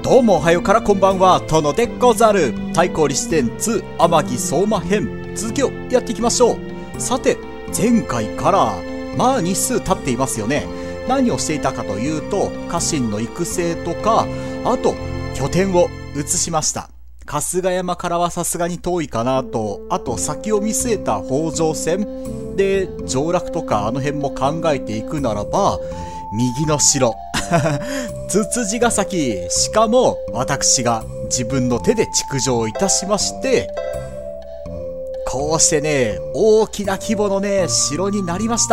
どうもおはようからこんばんは、殿でござる。太閤李志伝2天城相馬編、続きをやっていきましょう。さて、前回から日数経っていますよね。何をしていたかというと、家臣の育成とか、あと拠点を移しました。春日山からはさすがに遠いかなと、あと先を見据えた北条戦で上洛とかあの辺も考えていくならば、右の城つつじヶ崎、しかも私が自分の手で築城いたしまして、こうしてね、大きな規模のね、城になりました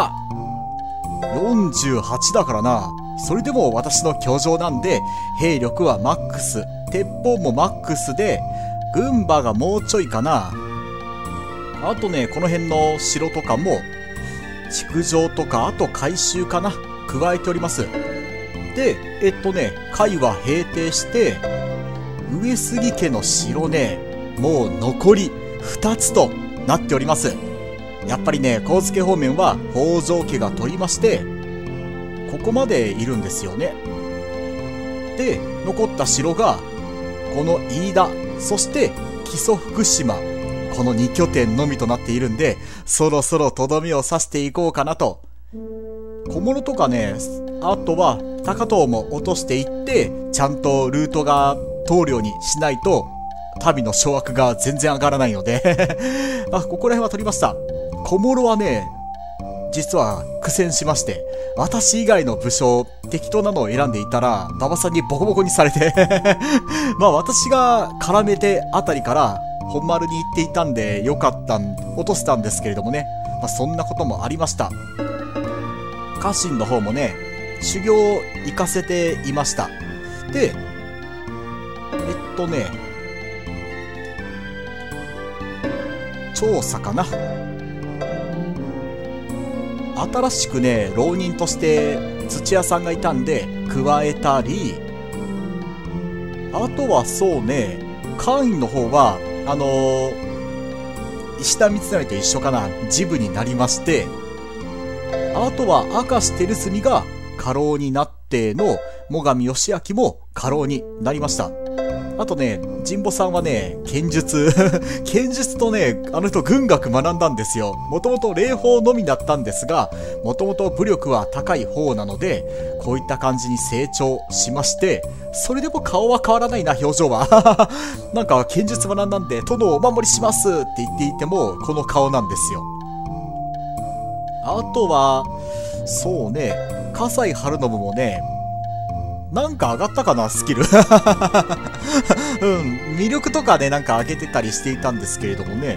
。48だからな。それでも私の居城なんで、兵力はマックス、鉄砲もマックスで、軍馬がもうちょいかな。あとね、この辺の城とかも、築城とか、あと改修かな、加えております。で、海は平定して、上杉家の城ね、もう残り2つとなっております。やっぱりね、上野方面は北条家が取りまして、ここまでいるんですよね。で、残った城が、この飯田、そして木曽福島、この2拠点のみとなっているんで、そろそろとどめを刺していこうかなと。小諸とかね、あとは高遠も落としていって、ちゃんとルートが通るようにしないと、旅の掌握が全然上がらないのでここら辺は取りました。小諸はね、実は苦戦しまして、私以外の武将、適当なのを選んでいたら、馬場さんにボコボコにされて私が絡めてあたりから本丸に行っていたんでよかった落としたんですけれどもね、そんなこともありました。家臣の方もね、修行行かせていました。で、調査かな。新しくね、浪人として土屋さんがいたんで加えたり、あとはそうね、官員の方は石田三成と一緒かな、治部になりまして、あとは明石照純が家老になっての最上義光も家老になりました。あとね、神保さんはね、剣術剣術とね、あの人軍学学んだんですよ。もともと霊峰のみだったんですが、もともと武力は高い方なので、こういった感じに成長しまして、それでも顔は変わらないな、表情はなんか剣術学んだんで殿をお守りしますって言っていてもこの顔なんですよ。あとはそうね、葛西晴信もね、なんか上がったかな、スキル魅力とかね、なんか上げてたりしていたんですけれどもね。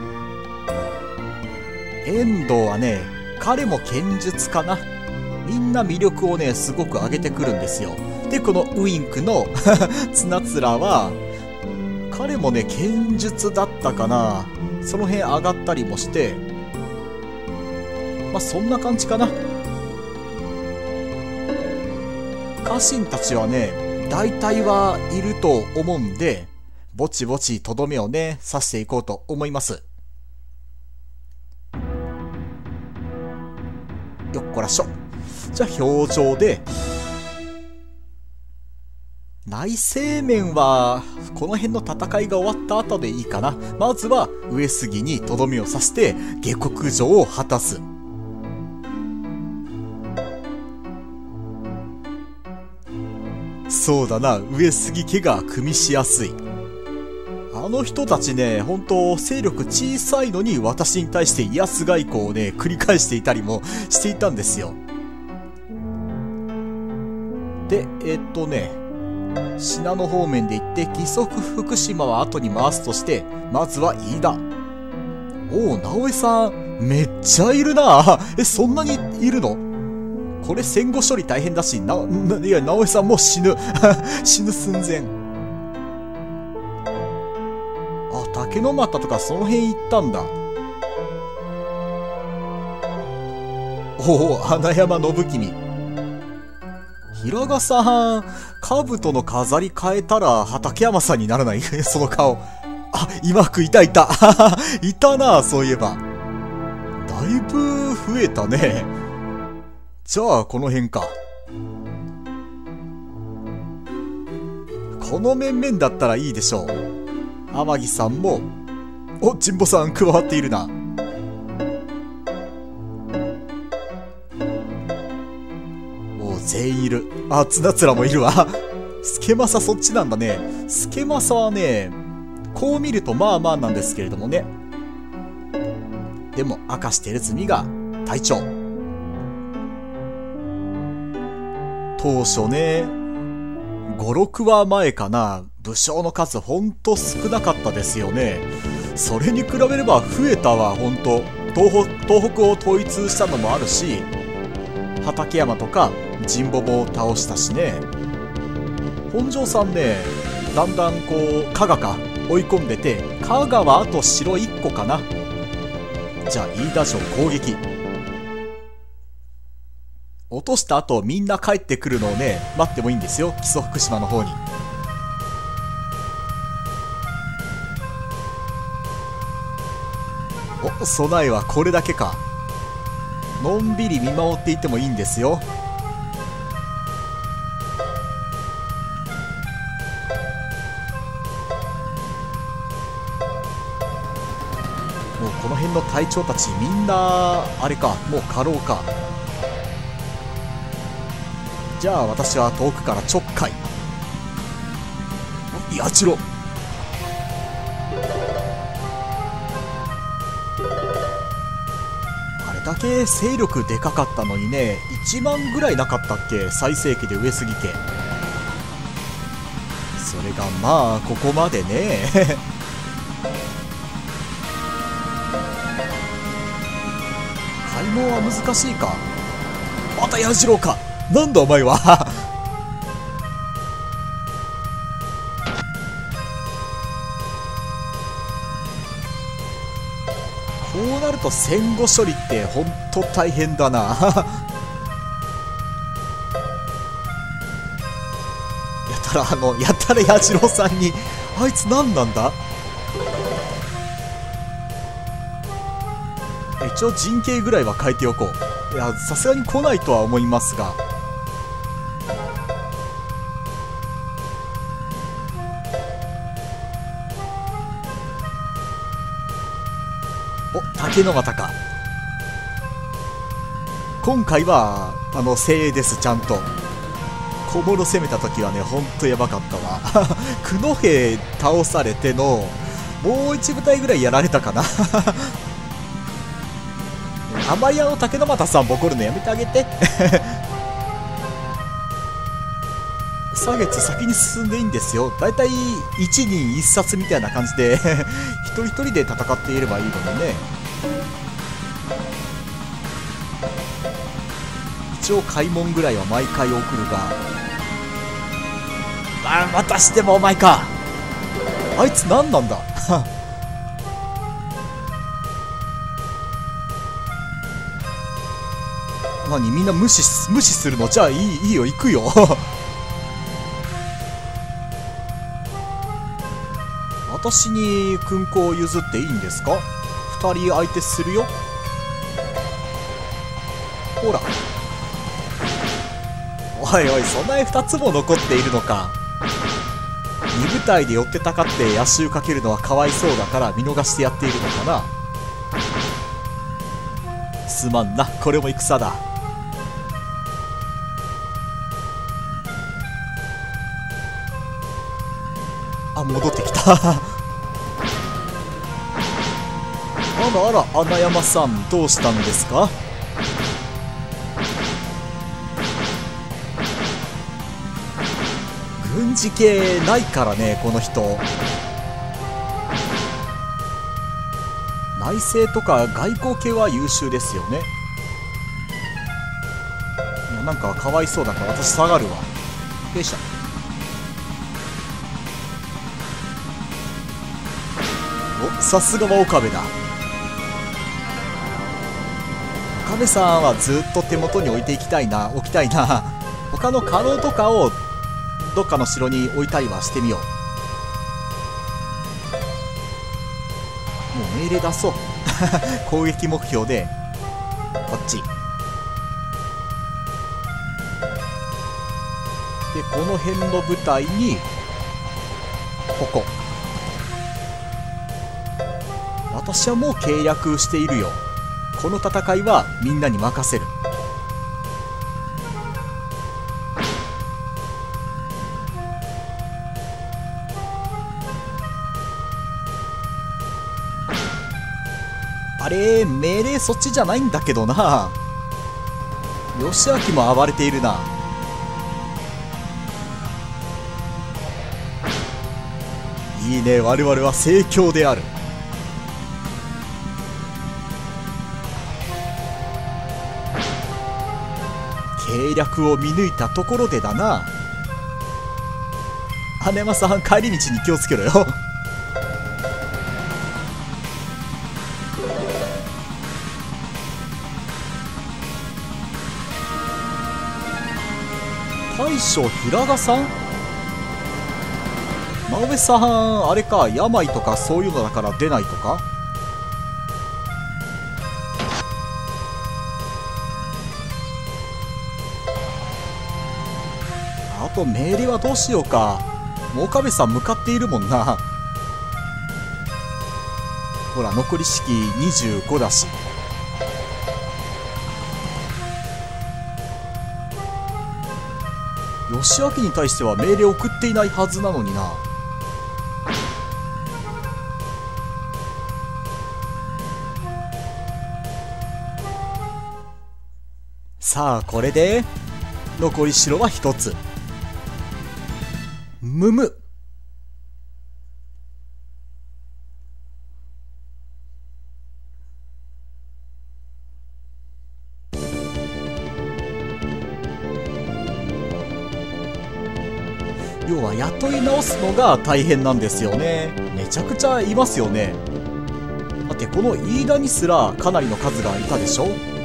遠藤はね、彼も剣術かな。みんな魅力をね、すごく上げてくるんですよ。で、このウインクの綱面は、彼もね、剣術だったかな。その辺上がったりもして、そんな感じかな。家臣たちはね、大体はいると思うんで、ぼちぼちとどめをね、刺していこうと思います。よっこらしょ。じゃあ表情で、内政面はこの辺の戦いが終わった後でいいかな。まずは上杉にとどめを刺して下克上を果たす。そうだな、上杉家が組みしやすい。あの人たちね、本当勢力小さいのに私に対して威圧外交をね、繰り返していたりもしていたんですよ。で、信濃方面で行って、木曽福島は後に回すとして、まずは飯田。おお、直江さん、めっちゃいるな。そんなにいるの？これ戦後処理大変だし、いや、直江さんもう死ぬ。死ぬ寸前。竹の俣とかその辺行ったんだ。おお、穴山信君。平賀さん、兜の飾り変えたら畠山さんにならないその顔。今くいた。いたな、そういえば。だいぶ増えたね。じゃあ、この辺か。 この面々だったらいいでしょう。天城さんも、お、神保さん加わっているな。お、全員いる。あ、綱つらもいるわ。助政そっちなんだね。助政はね、こう見るとまあまあなんですけれどもね。でも、明石照純が隊長。当初ね、5、6話前かな、武将の数ほんと少なかったですよね。それに比べれば増えたわ、ほんと。東北を統一したのもあるし、畠山とか神保も倒したしね。本庄さんね、だんだんこう、加賀か、追い込んでて、加賀はあと城1個かな。じゃあ、飯田城攻撃。落とした後みんな帰ってくるのをね、待ってもいいんですよ。木曽福島の方に。お、備えはこれだけか。のんびり見守っていてもいいんですよ。もうこの辺の隊長たちみんなあれか、もう過労か。じゃあ私は遠くからちょっかい。やちろ。あれだけ勢力でかかったのにね、1万ぐらいなかったっけ、最盛期で上杉家。それがまあここまでね。買い物は難しいか。また矢次郎か。なんだお前は。こうなると戦後処理ってほんと大変だな。やたら矢次郎さんに、あいつ何なんだ。一応陣形ぐらいは変えておこう。いや、さすがに来ないとは思いますが。お、竹の俣か。今回は精鋭です。ちゃんと小諸攻めた時はね、ほんとやばかったわ。九戸倒されてのもう一部隊ぐらいやられたかな。あまり竹の俣さんボコるのやめてあげて。下げて先に進んでいいんですよ。だいたい一人一冊みたいな感じで一人一人で戦っていればいいのにね。一応開門ぐらいは毎回送るが、またしてもお前か。あいつ何なんだ。何みんな無視するの。じゃあいいよ、行くよ。私に勲功を譲っていいんですか。2人相手するよ。ほら、おいおい、そんなに2つも残っているのか。2部隊で寄ってたかって野襲かけるのはかわいそうだから見逃してやっているのかな。すまんな、これも戦だ。あ、戻ってきた。あらあら、穴山さんどうしたんですか。軍事系ないからね、この人。内政とか外交系は優秀ですよね。いや、なんかかわいそうだから私下がるわ。よいしょ。お、さすがは岡部だ。岡部さんはずっと手元に置いていきたいな、置きたいな。他の家老とかをどっかの城に置いたりはしてみよう。もう命令出そう。攻撃目標でこっちで、この辺の部隊にここ。私はもう契約しているよ。この戦いはみんなに任せる。あれ、命令そっちじゃないんだけどな。義明も暴れているな。いいね、我々は盛況である。計略を見抜いたところでだな。羽山さん、帰り道に気をつけろよ。大将平賀さん、真上さん、あれか、病とかそういうのだから出ないとか。あと命令はどうしようか。もう岡部さん向かっているもんな。ほら、残り式25だし。義明に対しては命令を送っていないはずなのにな。さあ、これで残り城は一つ。むむ。要は雇い直すのが大変なんですよね。めちゃくちゃいますよね。だってこの飯田にすらかなりの数がいたでしょ。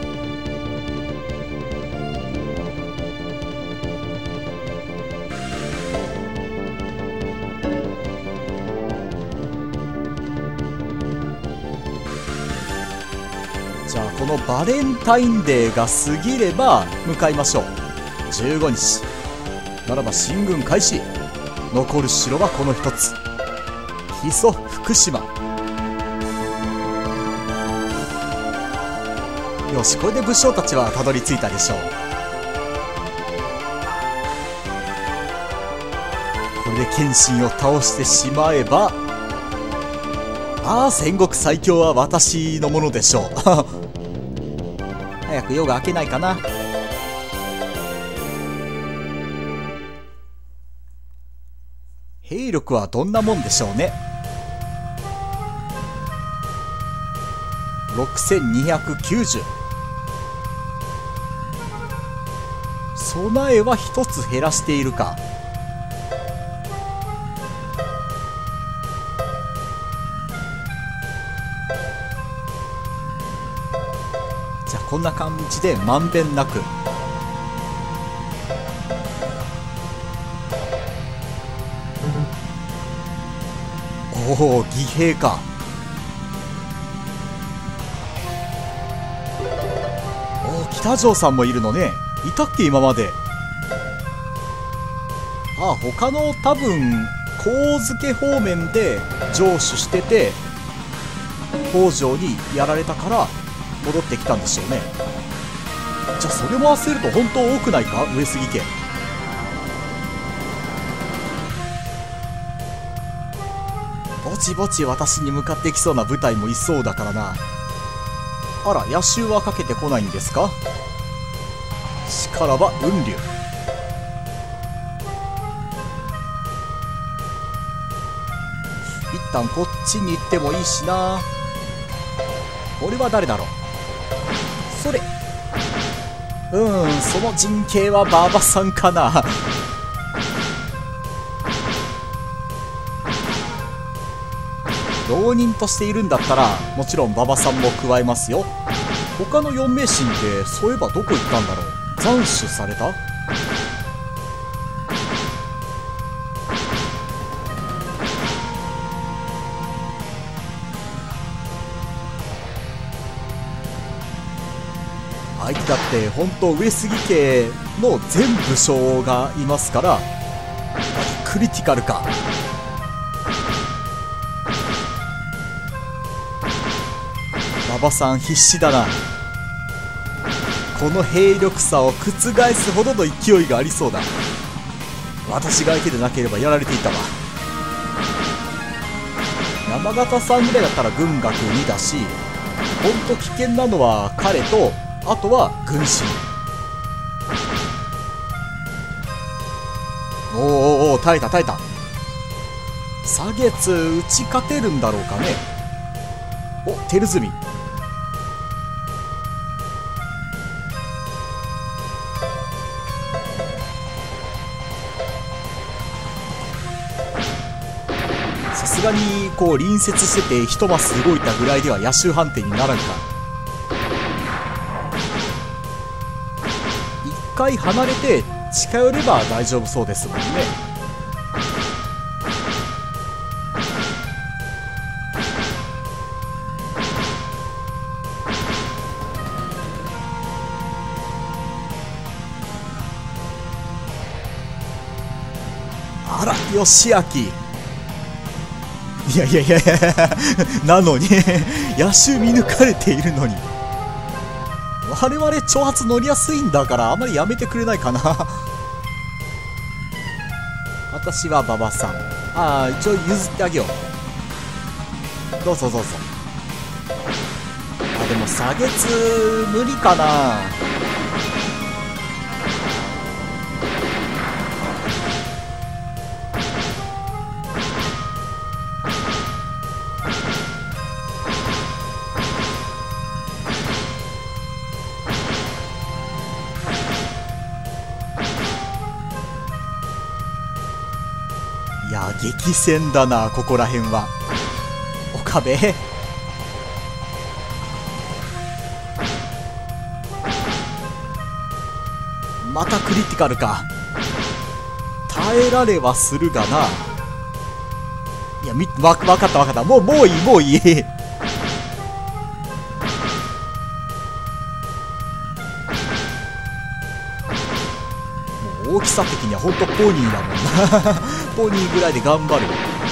じゃあこのバレンタインデーが過ぎれば向かいましょう。15日ならば進軍開始。残る城はこの一つ、木曽福島。よし、これで武将たちはたどり着いたでしょう。これで謙信を倒してしまえば、ああ、戦国最強は私のものでしょう。早く夜が明けないかな。兵力はどんなもんでしょうね。6290。備えは一つ減らしているか。じゃあこんな感じでまんべんなく。おお、義兵か。おお、北条さんもいるのね。いたっけ今まで。ああ、他の多分上野方面で城主してて北条にやられたから戻ってきたんでしょうね。じゃあそれも合わせると本当多くないか、上杉家。ぼちぼち私に向かってきそうな部隊もいそうだからな。あら、野襲はかけてこないんですか。しからば雲龍。一旦こっちに行ってもいいしな。これは誰だろう。それ、その陣形は馬場さんかな。浪人としているんだったらもちろん馬場さんも加えますよ。他の4名神ってそういえばどこ行ったんだろう。斬首された。相手だって本当上杉家の全武将がいますから、クリティカルか。 馬場さん必死だな。この兵力差を覆すほどの勢いがありそうだ。私が相手でなければやられていたわ。山形さんぐらいだったら軍学2だし、ほんと危険なのは彼と、あとは軍神。おーおーおー、耐えた耐えた。砂月打ち勝てるんだろうかね。お、照積。さすがにこう隣接してて一マス動いたぐらいでは野襲判定にならんか。一回離れて近寄れば大丈夫そうですもんね。あら、義明。いやいやいやいやなのに野襲見抜かれているのに、我々挑発乗りやすいんだからあまりやめてくれないかな私は馬場さん、ああ一応譲ってあげよう。どうぞどうぞ。あ、でも砂月無理かな。いや激戦だな、ここら辺は。岡部またクリティカルか。耐えられはするがな。いやわかったわかった。もういいもういい大きさ的にはほんとポニーだもんなポニーぐらいで頑張る。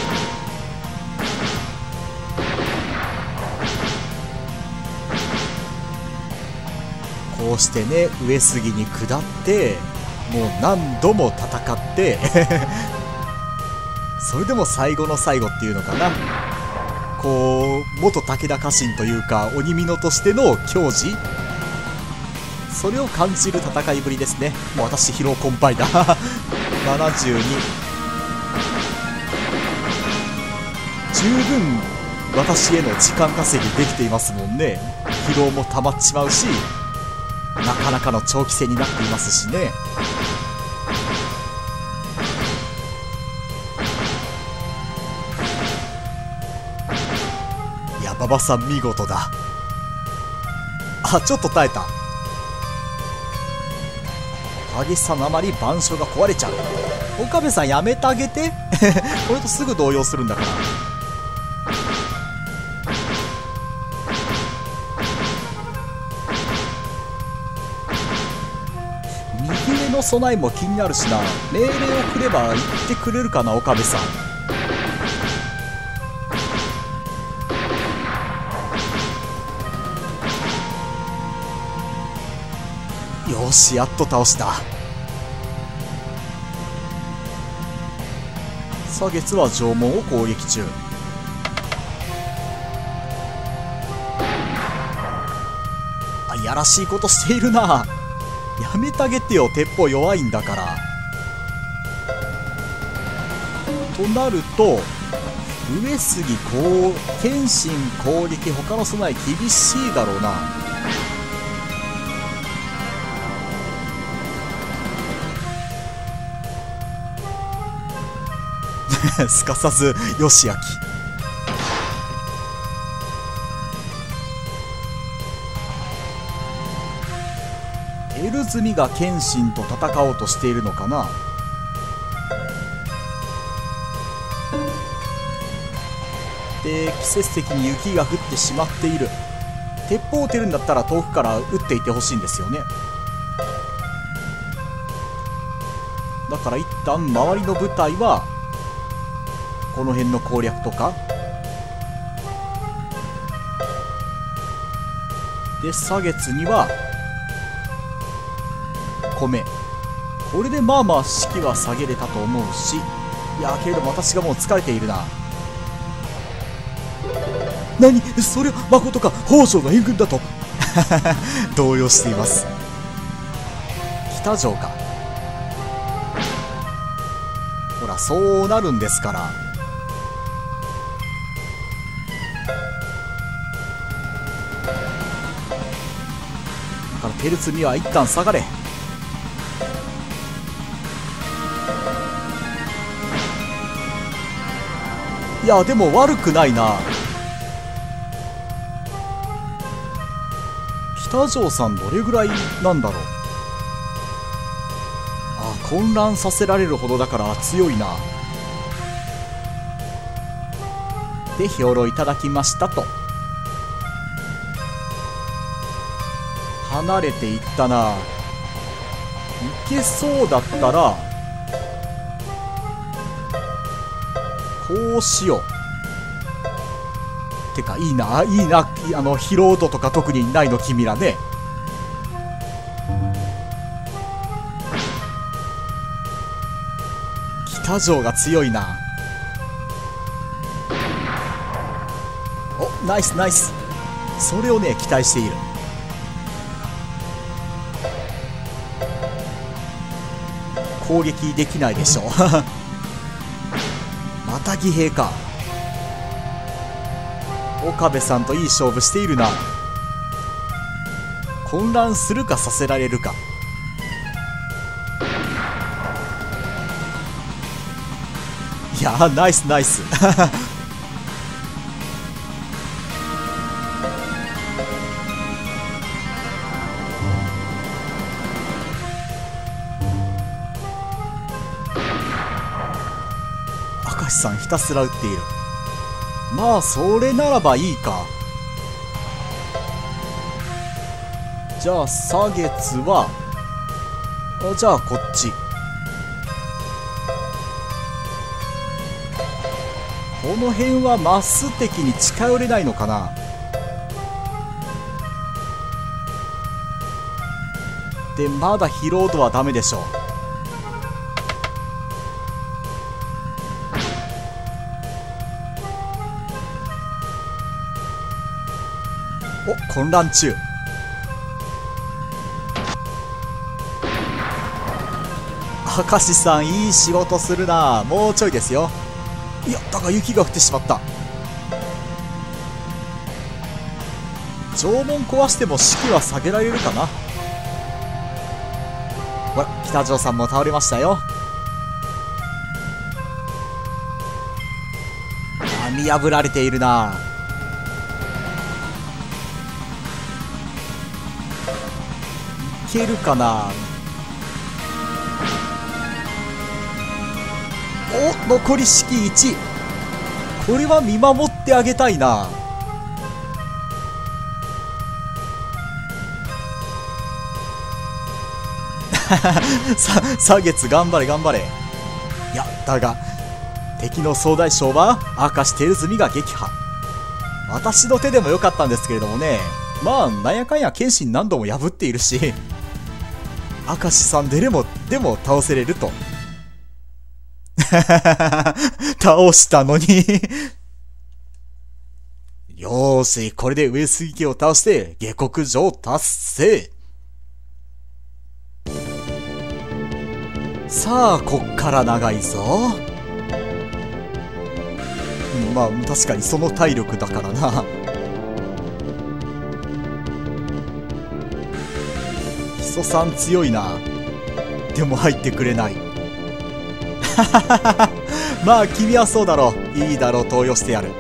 こうしてね、上杉に下ってもう何度も戦ってそれでも最後の最後っていうのかな、こう元武田家臣というか鬼美濃としての矜持、それを感じる戦いぶりですね。もう私疲労困憊だ72。十分私への時間稼ぎできていますもんね。疲労も溜まっちまうし、なかなかの長期戦になっていますしね。いや馬場さん見事だ。あ、ちょっと耐えた。激しさのあまり板書が壊れちゃう。岡部さんやめてあげてこれとすぐ動揺するんだから。右上の備えも気になるしな。命令をくれば言ってくれるかな、岡部さん。よし、やっと倒した。砂月は城門を攻撃中。あ、やらしいことしているな。やめてあげてよ、鉄砲弱いんだから。となると上杉謙信攻撃、他の備え厳しいだろうな。すかさず義明。照積が謙信と戦おうとしているのかな。で季節的に雪が降ってしまっている。鉄砲を撃てるんだったら遠くから撃っていてほしいんですよね。だから一旦周りの部隊はこの辺の攻略とか。 で砂月には米。これでまあまあ士気は下げれたと思うし、いやけれども私がもう疲れているな。何、それはまことか、北条の援軍だと動揺しています。北条か。ほらそうなるんですから。だから照積は一旦下がれ。いやでも悪くないな。北条さんどれぐらいなんだろう。あ、混乱させられるほどだから強いな。で兵糧いただきましたと。離れていったな。いけそうだったらこうしよう。てかいいな、いいな、疲労度とか特にないの君らね。北条が強いな。お、ナイスナイス。それをね期待している。攻撃できないでしょうまた騎兵か。岡部さんといい勝負しているな。混乱するかさせられるか。いやナイスナイス明石さんひたすら撃っている。まあそれならばいいか。じゃあ砂月はじゃあこっち。この辺はマス敵に近寄れないのかな。でまだ疲労度はダメでしょう。お、混乱中。明石さんいい仕事するな。もうちょいですよ。いやだが雪が降ってしまった。城門壊しても士気は下げられるかな。ほら北条さんも倒れましたよ。見破られているな。いけるかな。お、残り式1。これは見守ってあげたいな。砂月頑張れ頑張れ。いやだが敵の総大将は明石照積が撃破。私の手でもよかったんですけれどもね。まあなんやかんや謙信何度も破っているし、明石さんでも倒せれると倒したのによーし、これで上杉家を倒して下克上達成。さあこっから長いぞ。まあ確かにその体力だからな。木曽さん強いな。でも入ってくれないまあ君はそうだろう。いいだろう、投与してやる。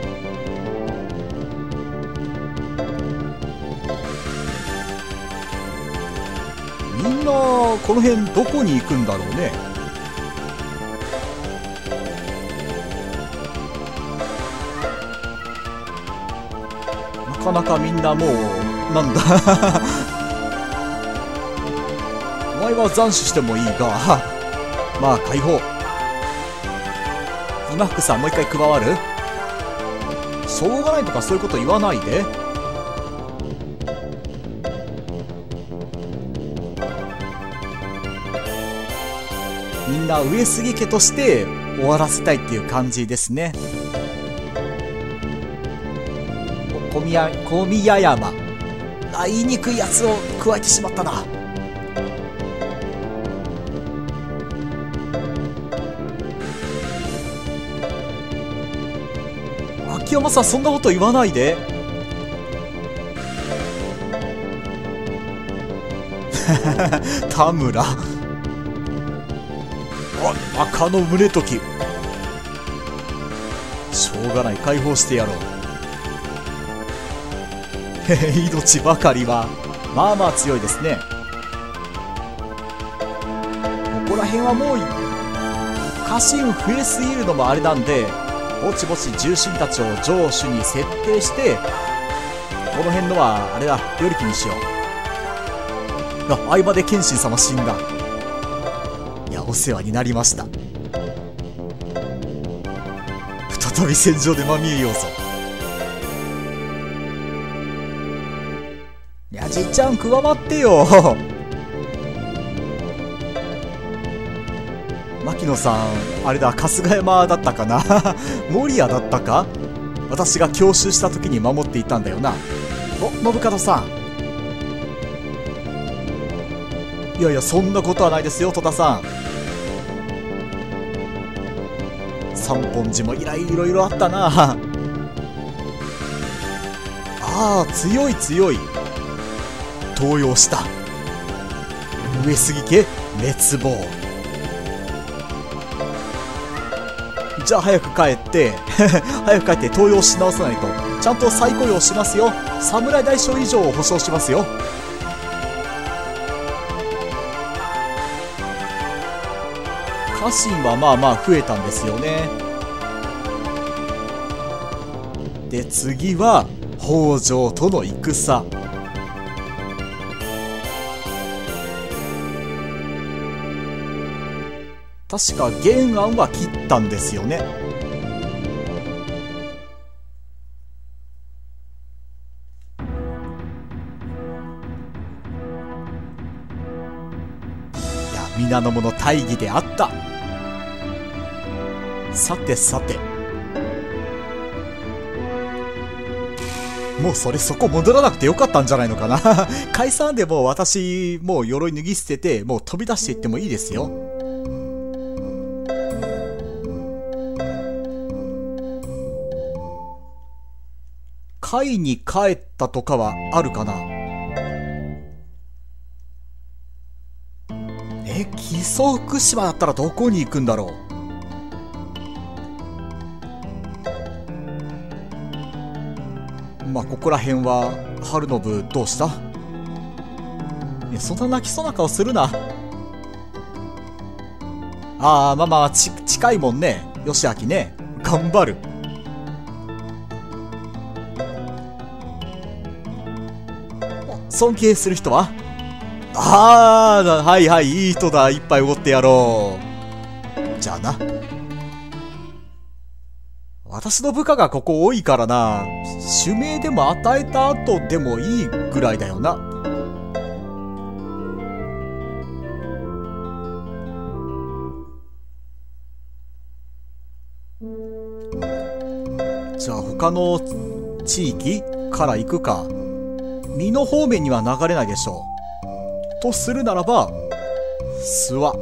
みんなこの辺どこに行くんだろうね。なかなかみんなもうなんだお前は斬首してもいいがまあ解放。今福さんもう一回加わる。しょうがないとかそういうこと言わないで。 んな上杉家として終わらせたいっていう感じですね。小宮山、言いにくいやつを加えてしまったな。秋山さん、そんなこと言わないで。田村、赤の宗時、しょうがない、解放してやろう。命ばかりはまあまあ強いですね。ここら辺はもう家臣増えすぎるのもあれなんで、ぼちぼち重臣たちを城主に設定して、この辺のはあれだ、頼木にしよう。相場で謙信様死んだ。いや、お世話になりました。再び戦場でまみえようぞ。いや、じっちゃん加わってよ。牧野さん、あれだ、春日山だったかな。守谷だったか。私が強襲した時に守っていたんだよな。信門さん。いやいや、そんなことはないですよ、戸田さん。三本寺もいろいろあったな。ああ、強い強い。登用した。上杉家滅亡。じゃあ早く帰って早く帰って登用し直さないと。ちゃんと再雇用しますよ。侍大将以上を保証しますよ。家臣はまあまあ増えたんですよね。で、次は北条との戦。確か原案は切ったんですよね。いや、皆の者大義であった。さてさて、もうそこ戻らなくてよかったんじゃないのかな。解散でもう私、もう鎧脱ぎ捨てて、もう飛び出していってもいいですよ。甲斐に帰ったとかはあるかな。木曽福島だったらどこに行くんだろう。まあここら辺は春信どうした。そんな泣きそうな顔するな。ああ、まあまあ近いもんね。義明ね、頑張る。尊敬する人は。ああ、はいはい、いい人だ。一杯おごってやろう。じゃあな。私の部下がここ多いからな。指名でも与えた後でもいいぐらいだよな。じゃあ他の地域から行くか。美濃方面には流れないでしょう。とするならば、諏訪。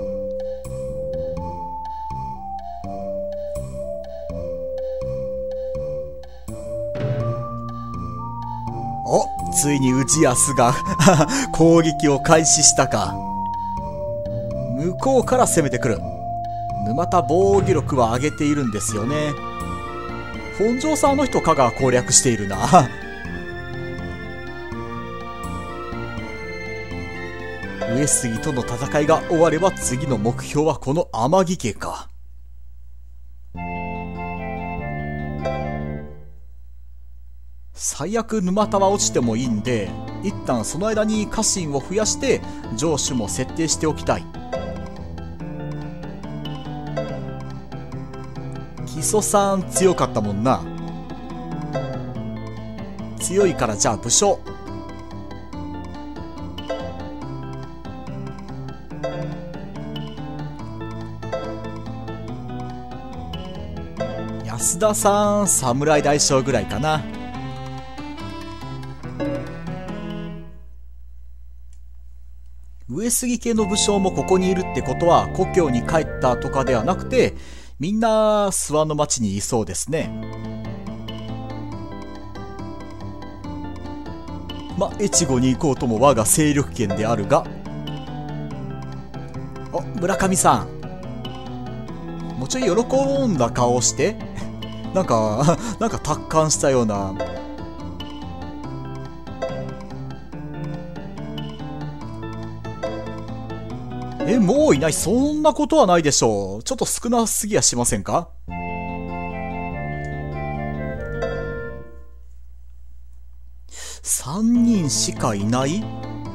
お、ついに氏康が攻撃を開始したか。向こうから攻めてくる。沼田防御力は上げているんですよね。本庄さんの人香川攻略しているな。上杉との戦いが終われば次の目標はこの天城家か。最悪沼田は落ちてもいいんで、一旦その間に家臣を増やして城主も設定しておきたい。木曽さん強かったもんな。強いからじゃあ武将。 安田さん、侍大将ぐらいかな。上杉家の武将もここにいるってことは、故郷に帰ったとかではなくて、みんな諏訪の町にいそうですね。越後に行こうとも我が勢力圏であるが。あ、村上さん。もうちょい喜んだ顔して。なんか達観したような。もういない。そんなことはないでしょう。ちょっと少なすぎやしませんか？3人しかいない？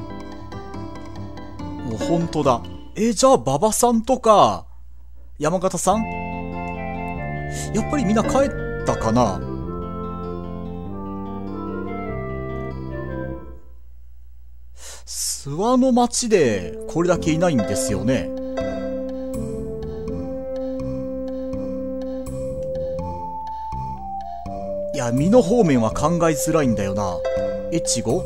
もう本当だ。じゃあ馬場さんとか山形さん、やっぱりみんな帰ったかな？諏訪の町でこれだけいないんですよね。いや、美濃方面は考えづらいんだよな。越後？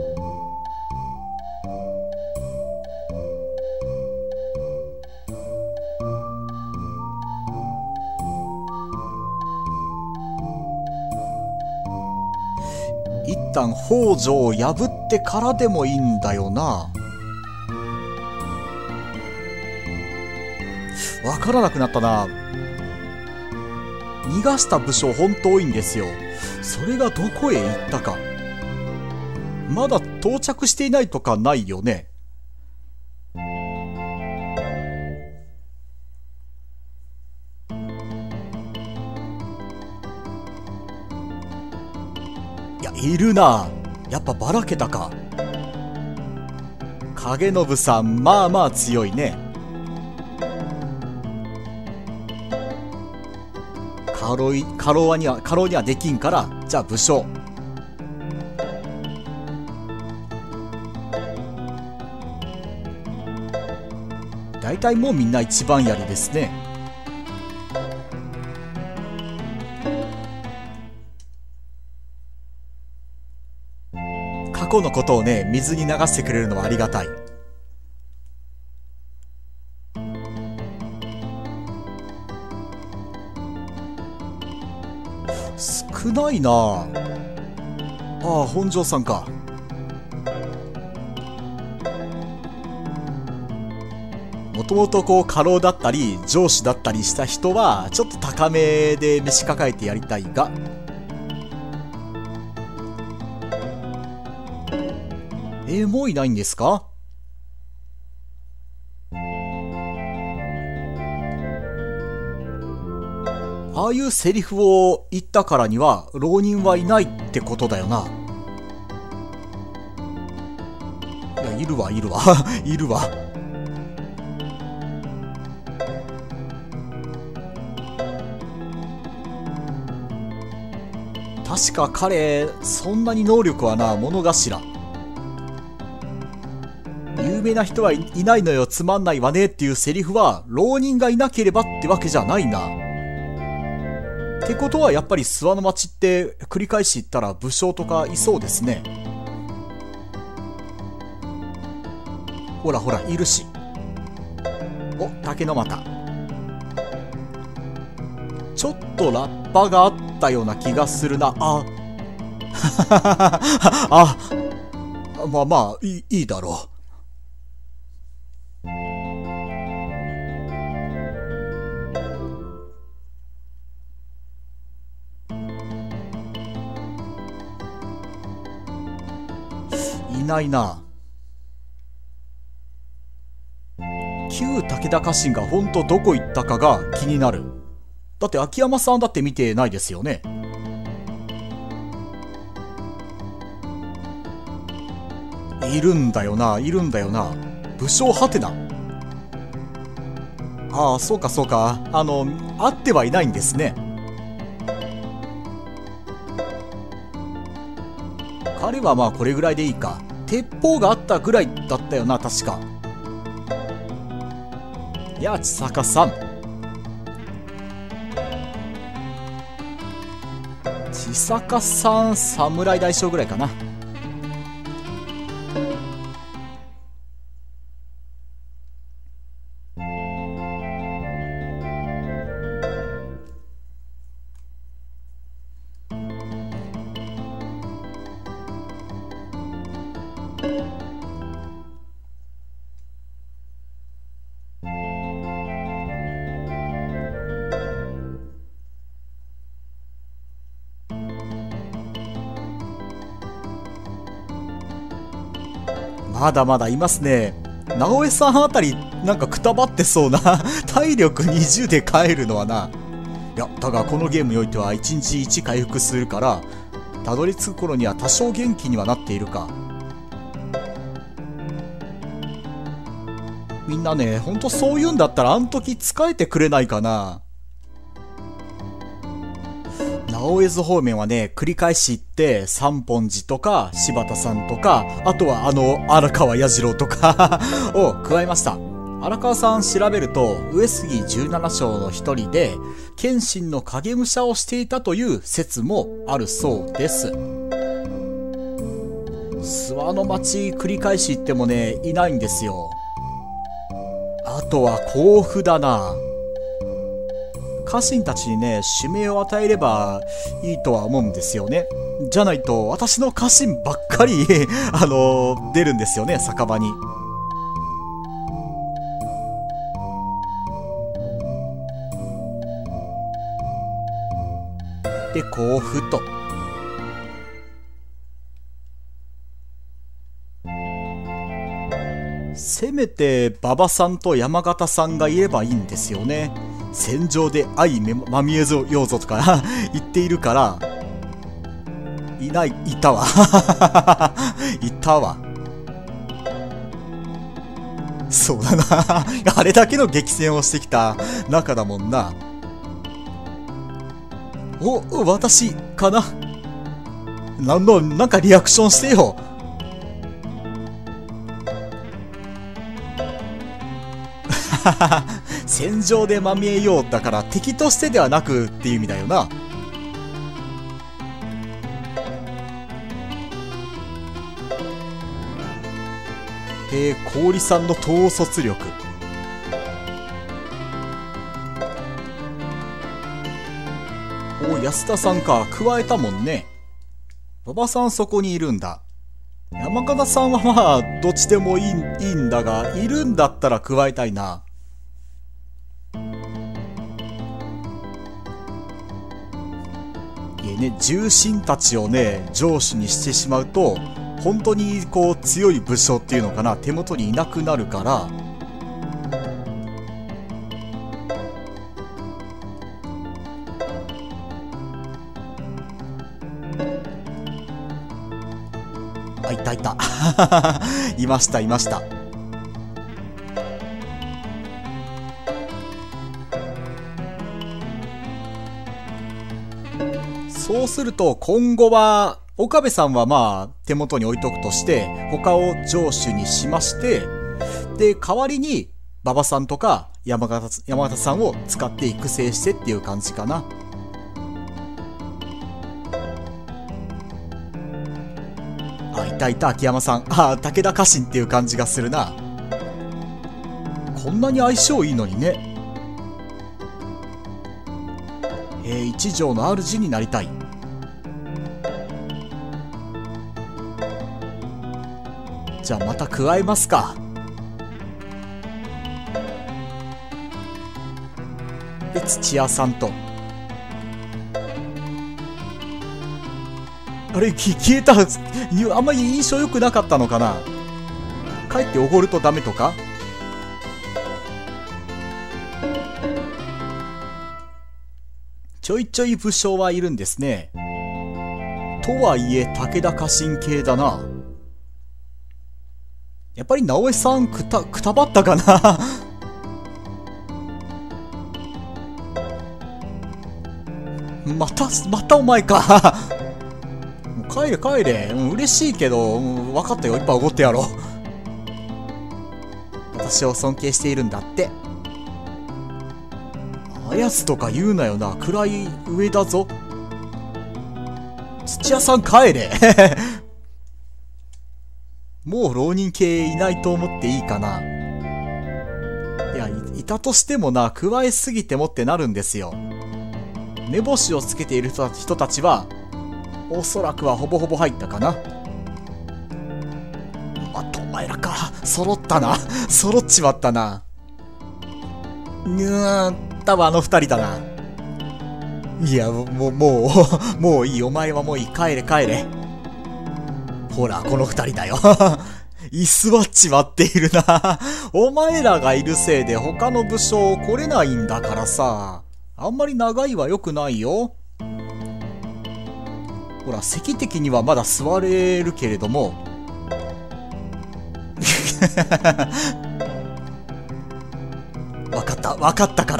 一旦北条を破ってからでもいいんだよな。わからなくなったな。逃がした武将ほんと多いんですよ。それがどこへ行ったか。まだ到着していないとかないよね。いや、いるな。やっぱばらけたか。影信さん、まあまあ強いね。家老にはできんから、じゃあ武将。大体もうみんな一番槍ですね。過去のことをね、水に流してくれるのはありがたい。少ないなあ。ああ、本庄さんか。もともとこう家老だったり上司だったりした人はちょっと高めで召し抱えてやりたいが、もういないんですか？ああいうセリフを言ったからには浪人はいないってことだよな。いや、いるわいるわいるわ。確か彼そんなに能力はな、物頭。有名な人はいないのよ、つまんないわねっていうセリフは浪人がいなければってわけじゃないな。ってことはやっぱり諏訪の町って繰り返し言ったら武将とかいそうですね。ほらほらいるし。お、竹の又。ちょっとラッパがあったような気がするな。ああ、まあまあいいだろう。いないな。旧武田家臣が本当どこ行ったかが気になる。だって秋山さんだって見てないですよね。いるんだよな、いるんだよな。武将はてな。ああ、そうかそうか。会ってはいないんですね。彼はまあこれぐらいでいいか。鉄砲があったぐらいだったよな、確か。いや、千坂さん。 千坂さん、侍大将ぐらいかな。まだまだいますね。直江さんあたりなんかくたばってそうな体力20で帰るのはな。いやだがこのゲームにおいては1日1回復するから、たどり着く頃には多少元気にはなっているか。みんなね、ほんとそういうんだったらあん時使えてくれないかな。直江津方面はね、繰り返し行って、三本寺とか、柴田さんとか、あとは荒川彌次郎とかを加えました。荒川さん調べると、上杉17将の一人で、謙信の影武者をしていたという説もあるそうです。諏訪の町繰り返し行ってもね、いないんですよ。あとは甲府だな。家臣たちにね、指名を与えればいいとは思うんですよね。じゃないと、私の家臣ばっかり出るんですよね、酒場に。で、甲府と。せめて馬場さんと山形さんがいればいいんですよね。戦場で愛まみえようぞとか言っているから、いたわいたわ。そうだなあれだけの激戦をしてきた仲だもんな。お、私かな。なんかリアクションしてよ。戦場でまみえようだから敵としてではなくっていう意味だよな。氷さんの統率力。お、安田さんか、加えたもんね。馬場さんそこにいるんだ。山形さんはまあどっちでもいいんだが、いるんだったら加えたいな。ね、重臣たちをね、城主にしてしまうと、本当にこう強い武将っていうのかな、手元にいなくなるから、あ、いたいたいましたいました。そうすると今後は岡部さんはまあ手元に置いとくとして他を城主にしまして、で代わりに馬場さんとか山形さんを使って育成してっていう感じかな。あ、いたいた秋山さん。あ、武田家臣っていう感じがするな。こんなに相性いいのにね。一条の主になりたい。じゃあまた加えますか。で土屋さんと、あれ消えた。あんまり印象良くなかったのかな。かえっておごるとダメとか。ちょいちょい武将はいるんですね。とはいえ武田家臣系だな。やっぱり直江さんくたばったかなまたお前かもう帰れ帰れ。嬉しいけど、分かったよ。いっぱいおごってやろう。私を尊敬しているんだって。あやつとか言うなよな。位上だぞ。 土屋さん帰れもう浪人系いないと思っていいかな。いや、いたとしてもな、加えすぎてもってなるんですよ。目星をつけている人たちは、おそらくはほぼほぼ入ったかな。あとお前らか。揃ったな。揃っちまったな。多分あの二人だな。いや、もういい。お前はもういい。帰れ帰れ。ほら、この二人だよ。居座っちまっているな。お前らがいるせいで他の武将来れないんだからさ。あんまり長いは良くないよ。ほら、席的にはまだ座れるけれども。わかったから。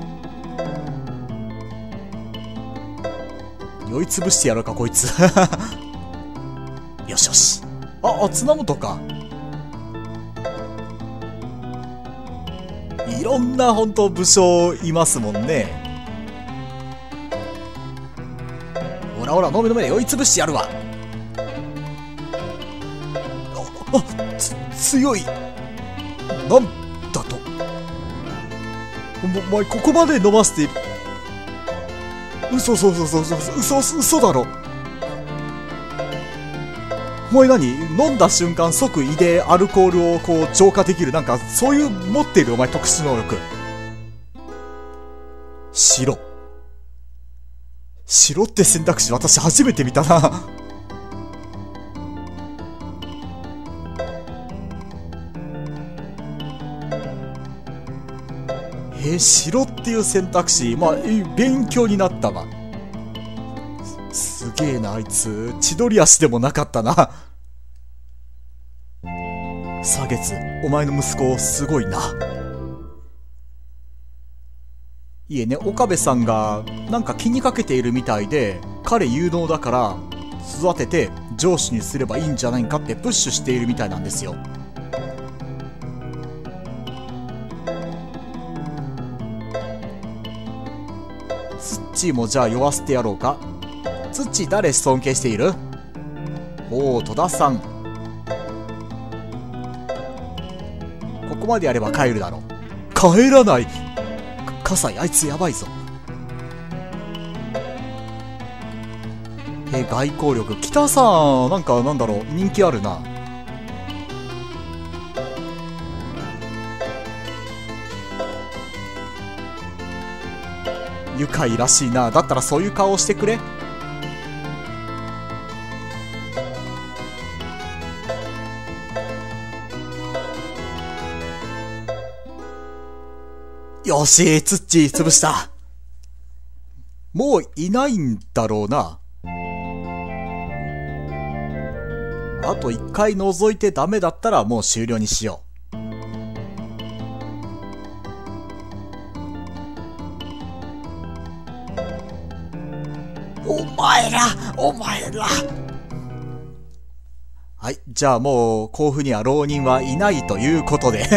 酔いつぶしてやろうか、こいつ。よしよし。綱本か。いろんな本当武将いますもんね。ほらほら、飲め飲め、酔いつぶしてやるわ。強い。なんだと。お前ここまで飲ませて。嘘だろ。お前何、飲んだ瞬間即胃でアルコールをこう浄化できる、なんかそういう持っているお前特殊能力。白って選択肢私初めて見たな。白っていう選択肢、まあ勉強になったわ。すげえな、あいつ。千鳥足でもなかったな。サゲツ、お前の息子、すごいな。いえね、岡部さんが、なんか気にかけているみたいで、彼有能だから、育てて上司にすればいいんじゃないかってプッシュしているみたいなんですよ。ツッチーもじゃあ酔わせてやろうか。ツッチー誰尊敬している？おお、戸田さん。ここまでやれば帰るだろう。帰らない。葛西、あいつやばいぞ。外交力。北さん、なんかなんだろう、人気あるな。愉快らしいな。だったらそういう顔をしてくれ。よし、ツッチー潰した。もういないんだろうな。あと一回覗いてダメだったらもう終了にしよう。お前らはい、じゃあもう甲府には浪人はいないということで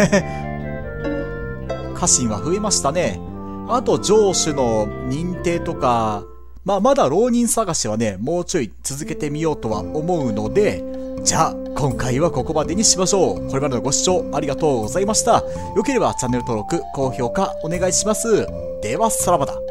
家臣は増えましたね。あと城主の認定とか、まだ浪人探しはね、もうちょい続けてみようとは思うので、じゃあ今回はここまでにしましょう。これまでのご視聴ありがとうございました。よければチャンネル登録、高評価お願いします。ではさらばだ。